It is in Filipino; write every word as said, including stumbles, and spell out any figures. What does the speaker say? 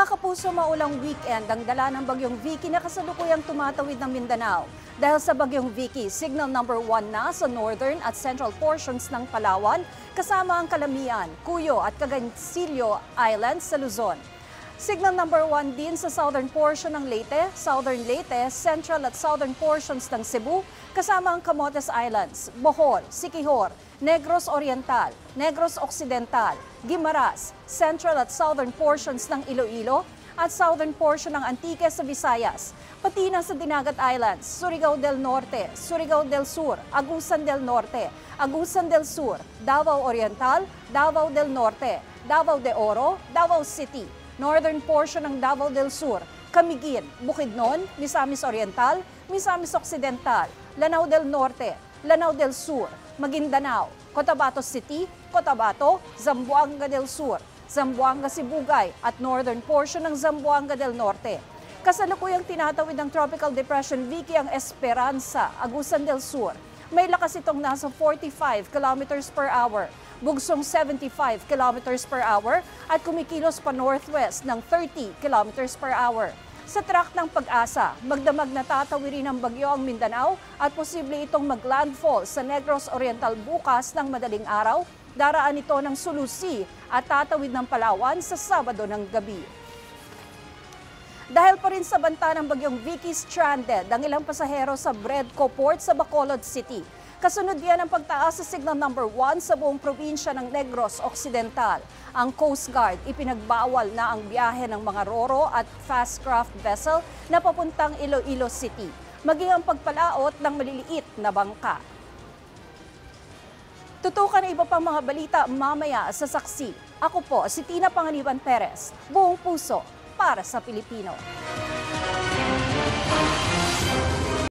Mga kapuso, maulang weekend ang dala ng Bagyong Vicky na kasalukuyang tumatawid ng Mindanao. Dahil sa Bagyong Vicky, signal number one na sa northern at central portions ng Palawan, kasama ang Calamian, Cuyo at Cagancillo Islands sa Luzon. Signal number one din sa southern portion ng Leyte, southern Leyte, central at southern portions ng Cebu, kasama ang Camotes Islands, Bohol, Siquijor, Negros Oriental, Negros Occidental, Guimaras, central at southern portions ng Iloilo, at southern portion ng Antique sa Visayas, pati na sa Dinagat Islands, Surigao del Norte, Surigao del Sur, Agusan del Norte, Agusan del Sur, Davao Oriental, Davao del Norte, Davao de Oro, Davao City, northern portion ng Davao del Sur, Camiguin, Bukidnon, Misamis Oriental, Misamis Occidental, Lanao del Norte, Lanao del Sur, Maguindanao, Cotabato City, Cotabato, Zamboanga del Sur, Zamboanga Sibugay at northern portion ng Zamboanga del Norte. Kasalukuyang tinatawid ng Tropical Depression Vicky ang Esperanza, Agusan del Sur. May lakas itong nasa forty-five kilometers per hour, bugsong seventy-five kilometers per hour at kumikilos pa northwest ng thirty kilometers per hour. Sa track ng Pag-asa, magdamag na tatawirin ng bagyo ang Mindanao at posible itong maglandfall sa Negros Oriental bukas ng madaling araw. Daraan ito ng Sulusi at tatawid ng Palawan sa Sabado ng gabi. Dahil pa rin sa banta ng Bagyong Vicky, stranded ang ilang pasahero sa Bredco Port sa Bacolod City. Kasunod yan ang pagtaas sa signal number one sa buong probinsya ng Negros Occidental. Ang Coast Guard ipinagbawal na ang biyahe ng mga roro at fast craft vessel na papuntang Iloilo City, maging ang pagpalaot ng maliliit na bangka. Tutukan na iba pang mga balita mamaya sa Saksi. Ako po si Tina Panganiban Perez, buong puso para sa Pilipino.